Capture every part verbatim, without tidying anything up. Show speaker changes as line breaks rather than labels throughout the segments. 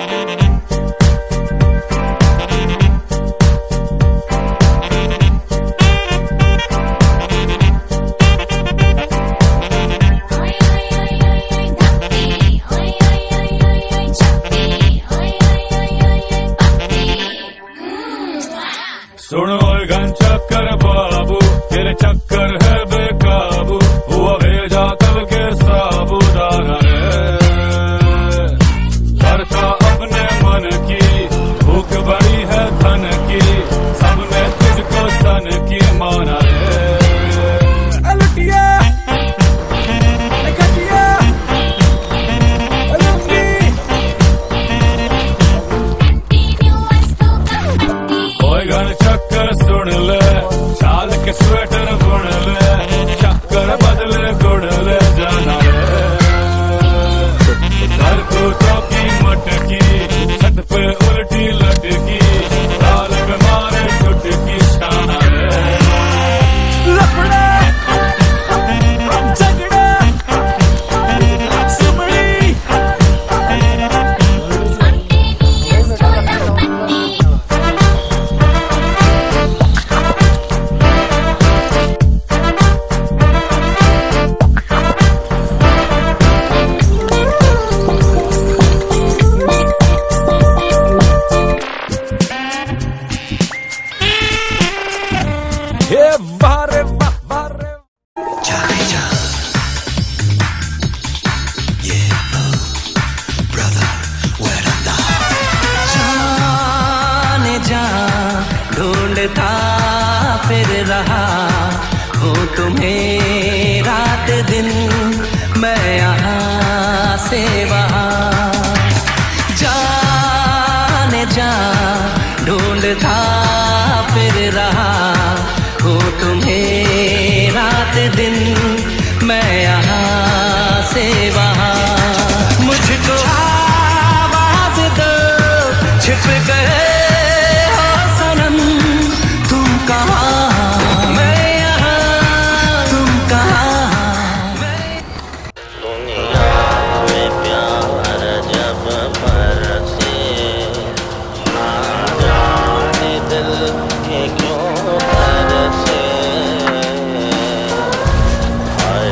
सुन ओए घन चक्कर बाबू, तेरे चक्कर है बेकाबू, हुआ भेजा कल के साबुदाना रे। करता अपने मन की, भूख बड़ी है धन की, सबने तुझको सन की माना रे। अलटिया अलटिया अलुंगी ओए घन चक्कर सुन ले, शाल के स्वेटर बुन ले, चक्कर बदले गुड़ ले जाना रे। घर को चौकी मटकी, छत पे उल्टी लटकी, दाल पे मारे चुटकी शाना रे। लफड़ा झगड़ा सुमड़ी हे बारे बारे
Johnny John, yeah, oh, brother, where art thou?
जाने जा ढूंढता फिर रहा हूँ तुम्हें रात दिन, मैं यहाँ से वहाँ। जाने जा ढूंढता फिर रहा हूँ तुम्हें रात दिन, मैं यहाँ से वहाँ। मुझको आवाज दो, छिप गए हो सनम, तुम कहाँ मैं यहाँ, तुम कहाँ।
दुनिया में प्यार जब बरसे, ना जाने दिल के क्यों तरसे। हाय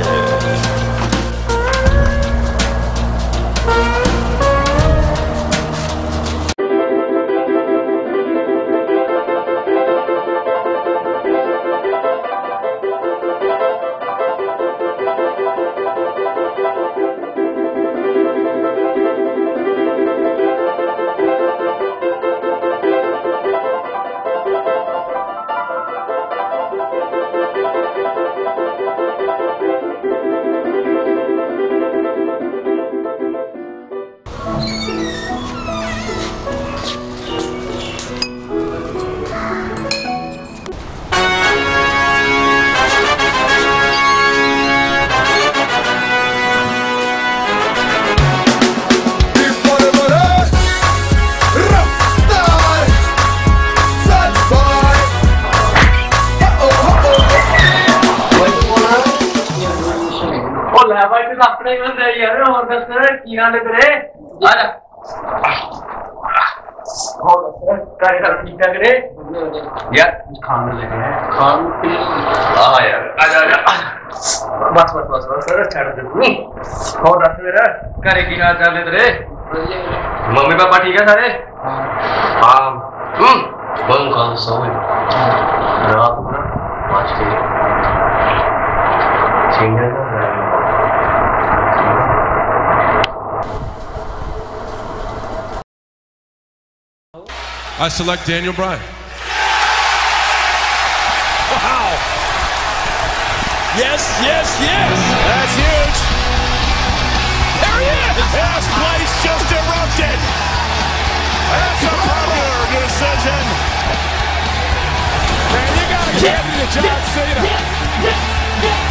अपने यार और दस की नाले तेरे आजा काय कर ठीक ठाक रे यार खाने लगे हैं खान पी आ यार आजा आजा बस बस बस बस सर छाड़ दे तू और दस मेरा करे की हाल चाल तेरे मम्मी पापा ठीक है सारे हां हम्म बंग का सोए रात में पाँच के single
I select Daniel Bryan.
Wow! Yes, yes, yes! That's huge! There he is! This place just erupted! That's a popular decision! Man, you gotta give it to John Cena!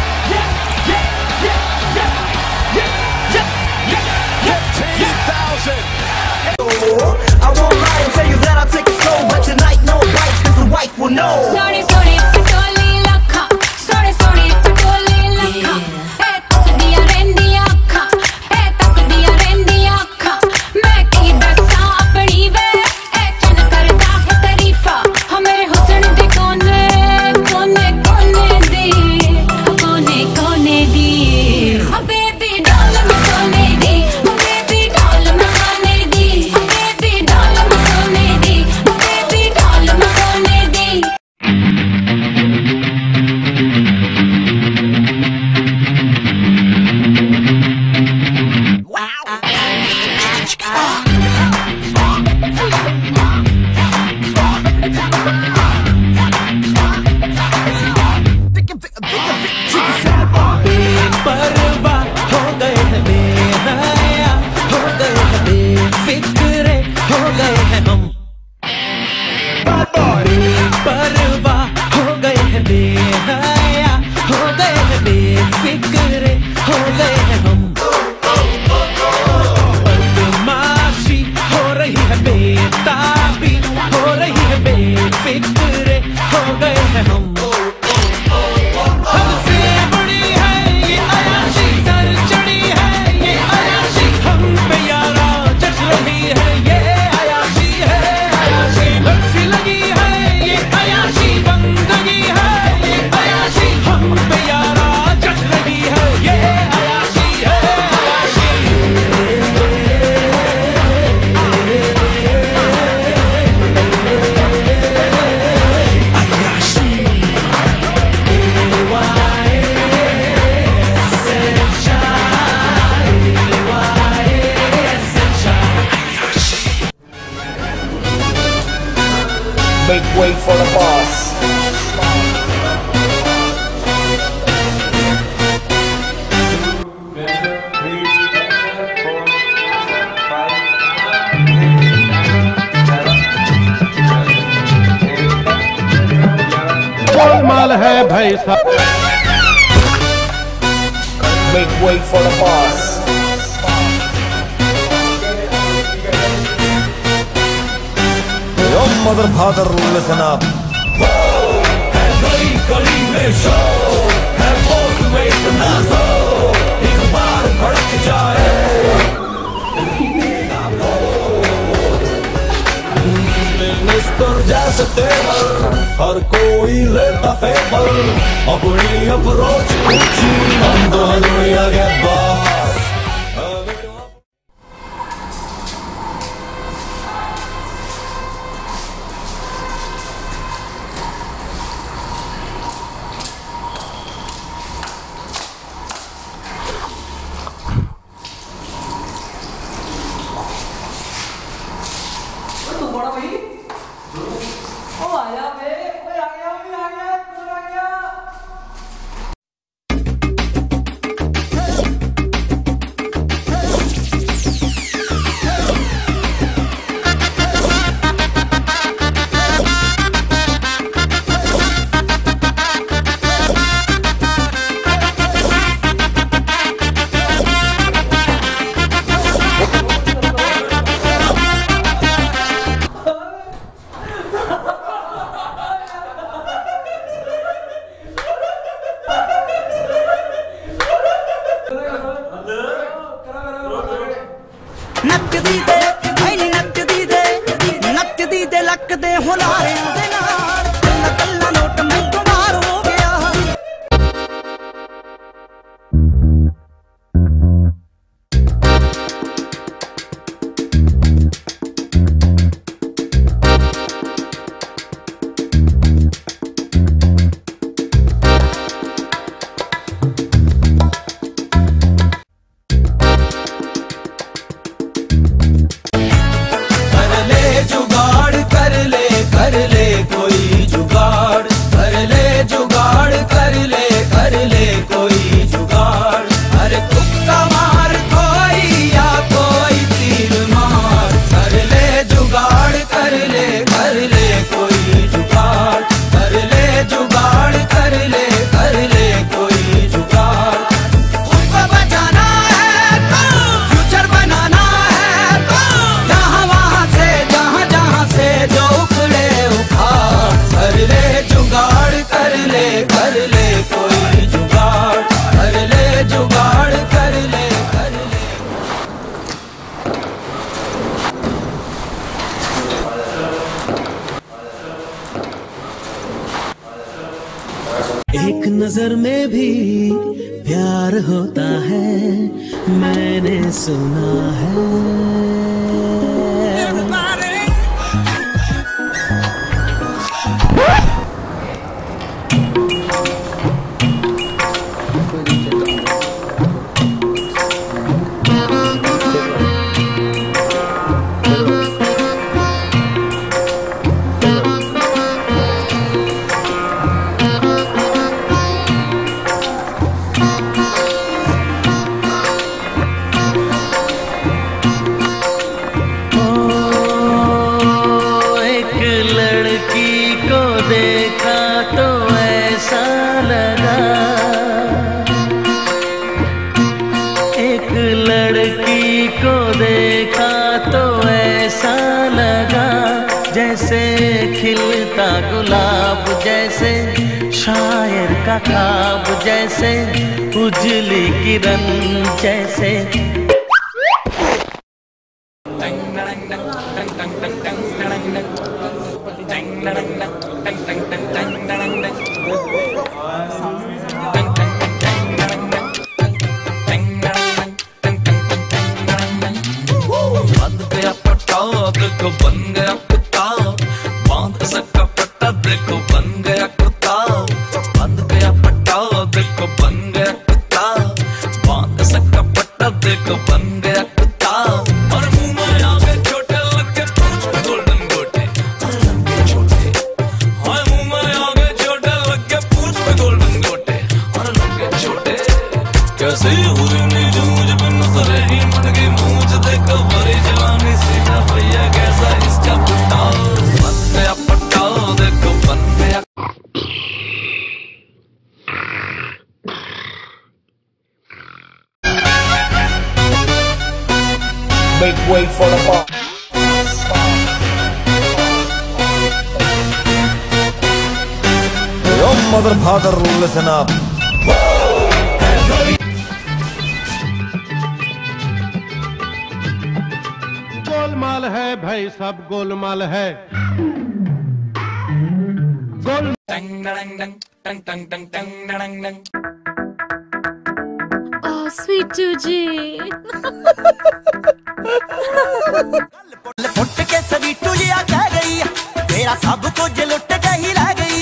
fifteen thousand!
I won't lie and tell you that I'll take it slow, but tonight no bites, cause the wife will know.
Sorry, sorry, patoli lakha. Sorry, sorry, patoli lakha. Hey, tak diya rendi akha. Hey, tak diya rendi akha. Main ki dasa
गए हैं हम, परवाह हो गए हैं बेहया, हो गए हैं बेफिक्रे, हो गए हैं हम, बदमाशी हो रही है बेताबी, हो रही है बेफिक्रे, हो गए हैं हम। हमसे बड़ी है ये अयाशी, सर चढ़ी है ये अयाशी, हम पे यारा जच रही है ये अयाशी है अयाशी, बक्सी लगी है ये अयाशी, बंदगी है ये अयाशी, हम पे यारा जच रही है ये अयाशी है अयाशी।
Make way for the boss.
Golmaal है भाई साहब।
Make way for the boss. Yo, mother, father, listen up. है गली गली में शो, है boss में इतना सो, एक बार भड़क जाए। मिस्टर जैसे तेवर, हर कोई लेता फेवर, अपनी अप्रोच ऊंची, हम तो दुनिया के बॉस। नचदी दे भाई नी नचदी दे, नचदी दे लकदे हुलारियां दे नाल, कल्ला कल्ला नोट मैनू मार हो गया।
एक नजर में भी प्यार होता है, मैंने सुना है।
गुलाब जैसे, शायर का ख्वाब जैसे, उजली किरण जैसे।
बंद गया पट्टा देखो बन गया कुत्ता, बांध सका पट्टा देखो बन गया कुत्ता, बंद गया पट्टा देखो बन गया कुत्ता, बांध सका पट्टा देखो बन गया कुत्ता। और मुंह में आ गए छोटे लगे पूंछ पे गोल्डन गोटे, और लगे छोटे, हाय मुंह में आ गए छोटे लगे पूंछ पे गोल्डन गोटे, और लगे छोटे। कैसे हुई नींद मुझे बिन नजरे ही मट गई मूंछ देखो भरी जवानी सीधा भैया कैसा इसका पट्टा, बन गया पट्टा देखो बन गया।
Make way for the ball. Your mother, father, listen up.
Golmaal है भाई, सब गोलमाल है। गोल
Oh, sweet Tuji.
फुट के सभी टुजिया कह गई, तेरा सब कुछ लुट के ही रह गई।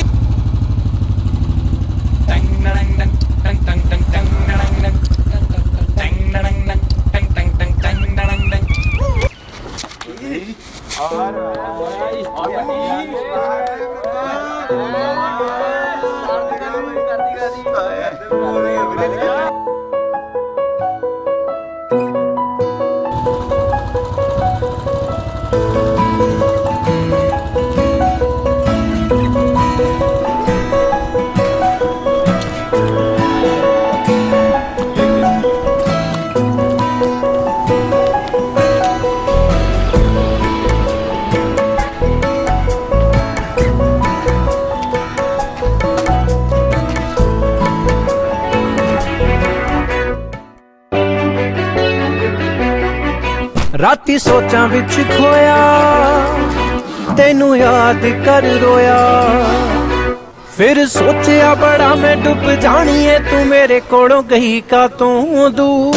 राती सोचां विच खोया, तेनू याद कर रोया, फिर सोचिया बड़ा मैं डुब जानी है, तू मेरे कोलों गई का तू दूर।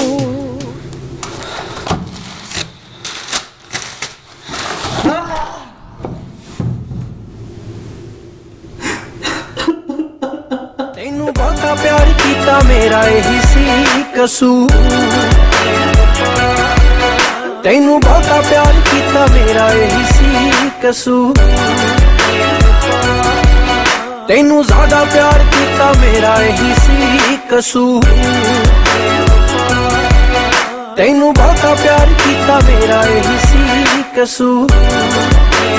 तेनू बहुता प्यार कीता मेरा यही सी कसूर, तेनू बहुता प्यार कीता मेरा यही सी कसूर, तेनू ज्यादा प्यार कीता मेरा यही सी कसूर, तेनू बहुता प्यार कीता मेरा यही सी कसूर।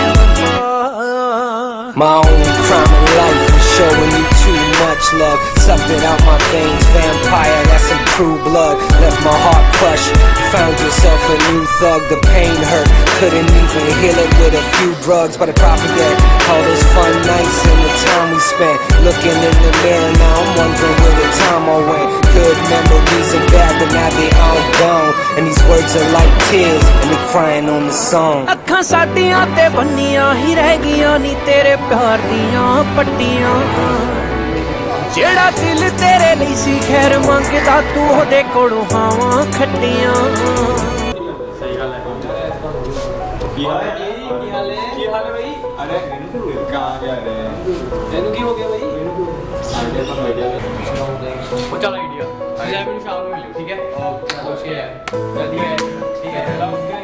My own crime in life is showing you too much love. Sucked it out my veins, vampire, that's some true blood. Left my heart crushed, found yourself a new thug. The pain hurt, couldn't even heal it with a few drugs. But I try to forget all those fun nights and the time we spent. Looking in the mirror now, I'm wondering where the time all went. Good memories are bad, but now they all gone. And these words are like tears, and they're crying on the song. ਅੱਖਾਂ ਸਾਡੀਆਂ ਤੇ ਬੰਨੀਆਂ ਹੀ ਰਹਿ ਗਈਆਂ ਨੀ ਤੇਰੇ ਪਿਆਰ ਦੀਆਂ ਪੱਟੀਆਂ, ਜਿਹੜਾ ਦਿਲ ਤੇਰੇ ਲਈ ਸੀ ਖੈਰ ਮੰਗਦਾ ਤੂੰ ਉਹਦੇ ਕੋਲੋਂ ਹਾਵਾਂ ਖੱਟੀਆਂ। ਸਹੀ ਗੱਲ ਹੈ। ਕੀ ਹਾਲ ਹੈ? ਕੀ ਹਾਲ ਹੈ? ਕੀ ਹਾਲ ਹੈ ਬਈ? ਅਰੇ ਕਹਾਂ ਜਾ ਰਹੇ ਤੈਨੂੰ ਕੀ ਹੋ ਗਿਆ ਬਈ? ਸਾਡੇ ਪਰ ਆਈਡੀਆ ਉਹ ਚੱਲ ਆਈਡੀਆ ਜੈ ਮੈਨੂੰ ਸ਼ਾਮ ਨੂੰ ਮਿਲਿਓ, ਠੀਕ ਹੈ? ਓਕੇ ਓਕੇ ਜਲਦੀ ਹੈ, ਠੀਕ ਹੈ ਓਕੇ।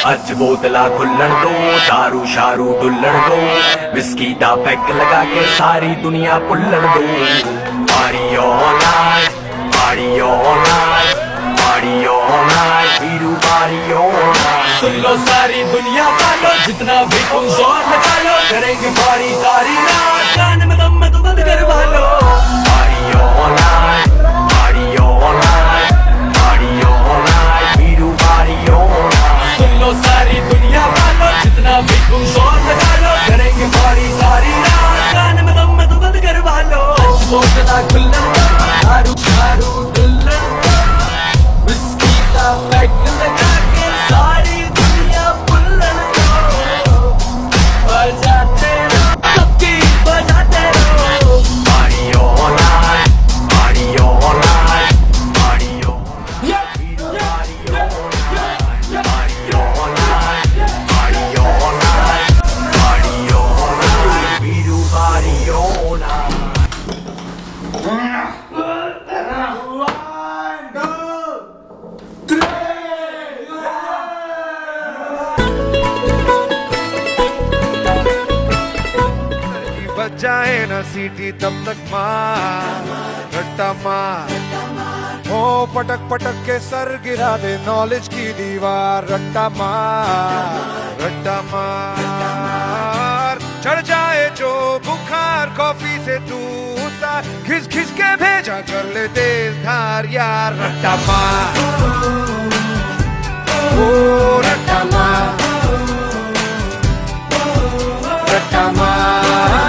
अच बोतला खुल्लन दो, दारू शारू डुल्लन दो, विस्की दा पैक लगा के सारी दुनिया पुल्लन दो। Party all night, party all night, party all night, Veeru party all night. सुन लो सारी दुनिया वालों, जितना भी तुम जोर लगा लो, करेंगे पार्टी सारी रात, कान में दम में तो बंद करवा लो। Party all night, party all night, party all night, Veeru party all night. सुन लो सारी दुनिया वालों, जितना भी तुम जोर लगा लो, करेंगे पार्टी सारी रात, कान में दम में तो बंद करवा लो। बोतला खुल्लन दो, दारू शारू डुल्लन दो, विस्की का पैक लगा के सारी दुनिया पुल्लन दो। बजाते रहो, सबकी बजाते रहो। Party all night, party all night, party all night, party all night, party all night, party all night, party all night, Veeru party all night.
जाए ना सीटी तब तक मार रट्टा मार, हो पटक पटक के सर गिरा दे नॉलेज की दीवार। रट्टा मार रट्टा मार, चढ़ जाए जो बुखार कॉफी से तू उतार, खिस खिस के भेजा कर ले तेज धार यार। रट्टा मार ओ रट्टा मार, रट्टा मार,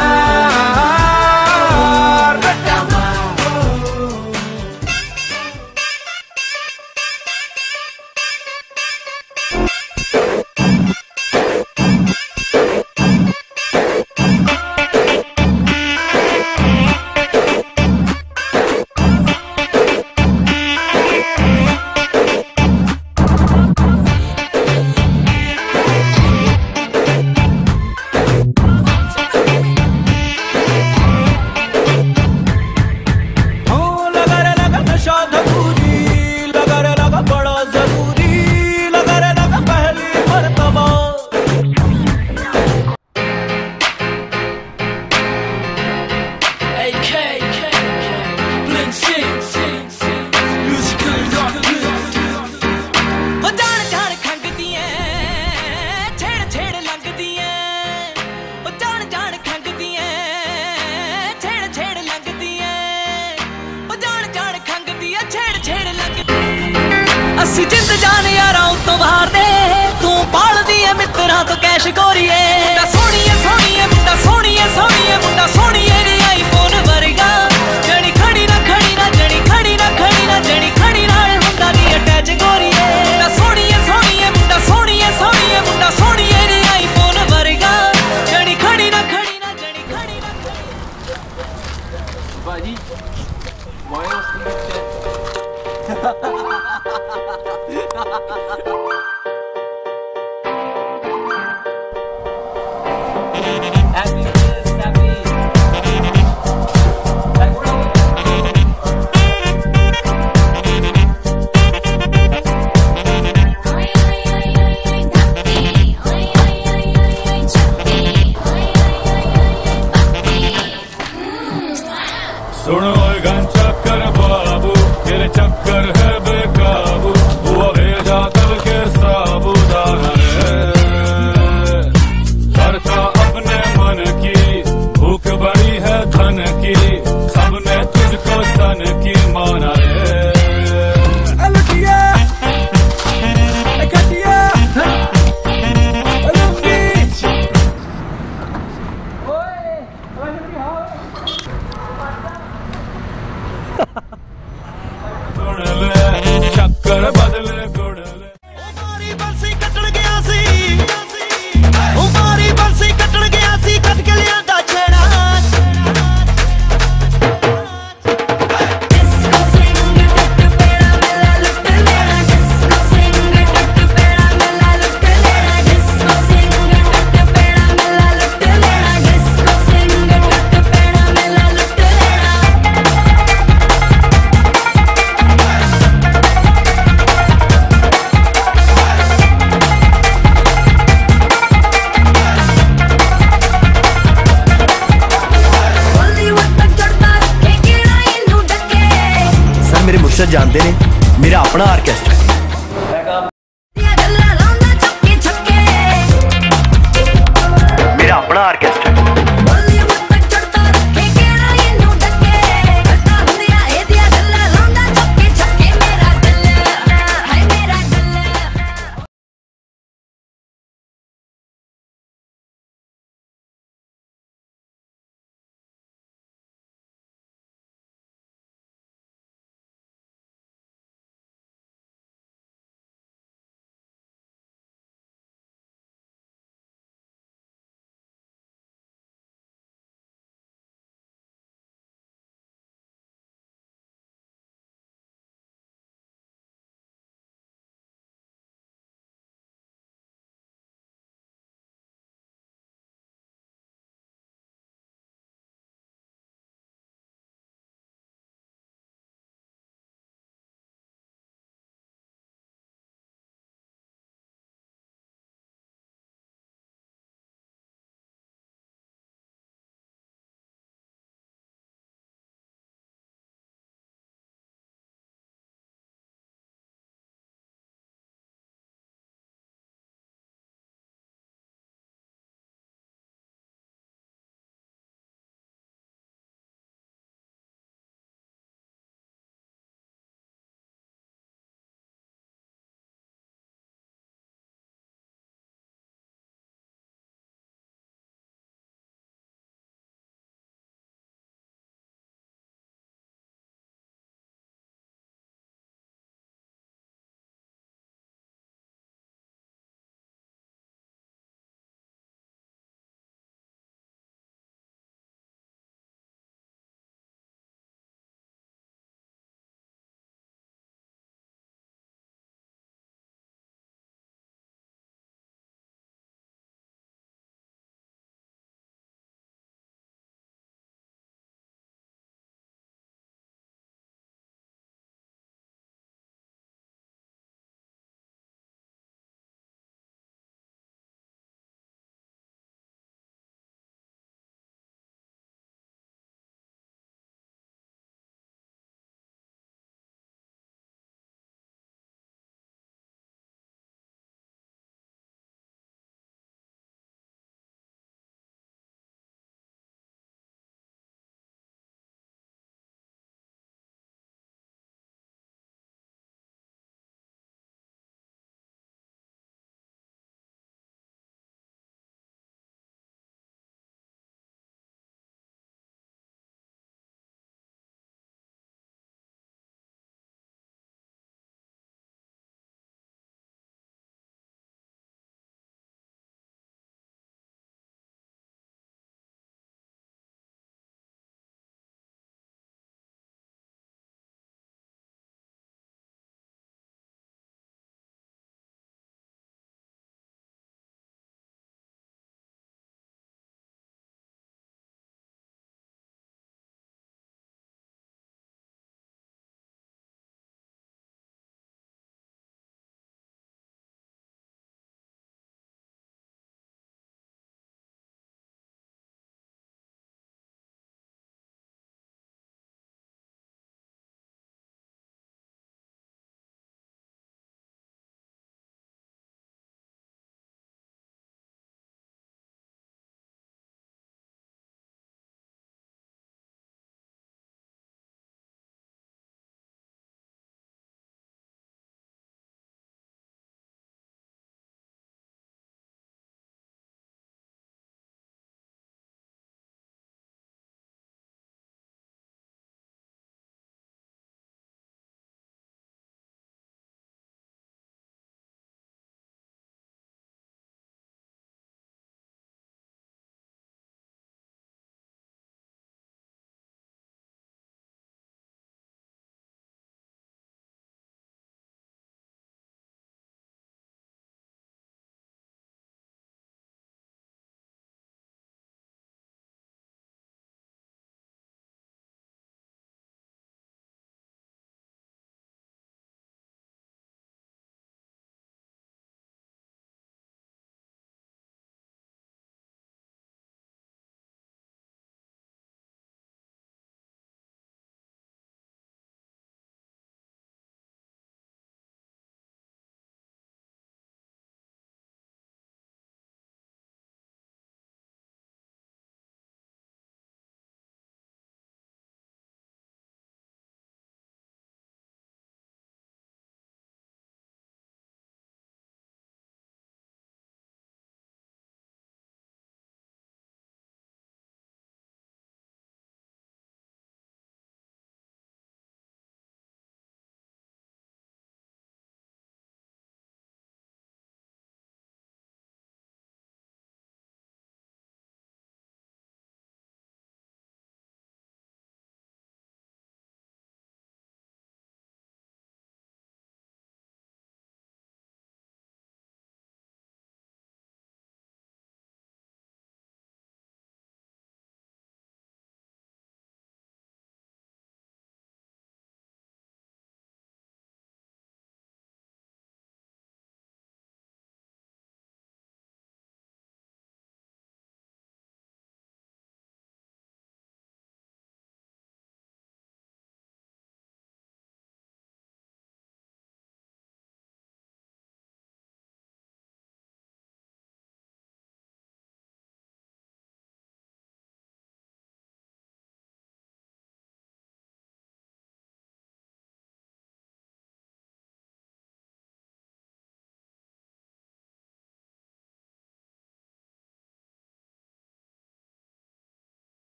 ਅਸੀਂ ਜਿੰਦ ਜਾਨ ਯਾਰਾਂ ਉਤੋਂ ਬਾਹਰ ਦੇ, ਤੂੰ ਪਾਲਦੀ ਏ ਮਿੱਤਰਾਂ ਤੋਂ ਕੈਸ਼ ਗੋਰੀਏ। ਮੁੰਡਾ ਸੋਹਣੀਏ ਸੋਹਣੀਏ, ਮੁੰਡਾ ਸੋਹਣੀਏ ਸੋਹਣੀਏ, ਮੁੰਡਾ ਸੋਹਣੀਏ ਨੀ ਆਈਫੋਨ ਵਰਗਾ, ਜਣੀ ਖੜੀ ਨਾ ਖੜੀ ਨਾ ਜਣੀ ਖੜੀ ਨਾ ਖੜੀ ਨਾ ਜਣੀ ਖੜੀ ਨਾਲ ਹੁੰਦਾ ਨੀ ਅਟੈਚ ਗੋਰੀਏ। ਮੁੰਡਾ ਸੋਹਣੀਏ ਸੋਹਣੀਏ, ਮੁੰਡਾ ਸੋਹਣੀਏ ਸੋਹਣੀਏ, ਮੁੰਡਾ ਸੋਹਣੀਏ ਨੀ ਆਈਫੋਨ ਵਰਗਾ, ਜਣੀ ਖੜੀ ਨਾ ਖੜੀ ਨਾ ਜਣੀ ਖੜੀ ਨਾ ਖੜੀ। ਬਾਜੀ ਮੋਏ ਉਸ ਵਿੱਚ
सुन ओए गन चक्कर बाबू, तेरे चक्कर है बेकाबू, हुआ भेजा तब के
मुर्शद जानते ने मेरा अपना आर्केस्ट्रा मेरा अपना आर्केस्ट्रा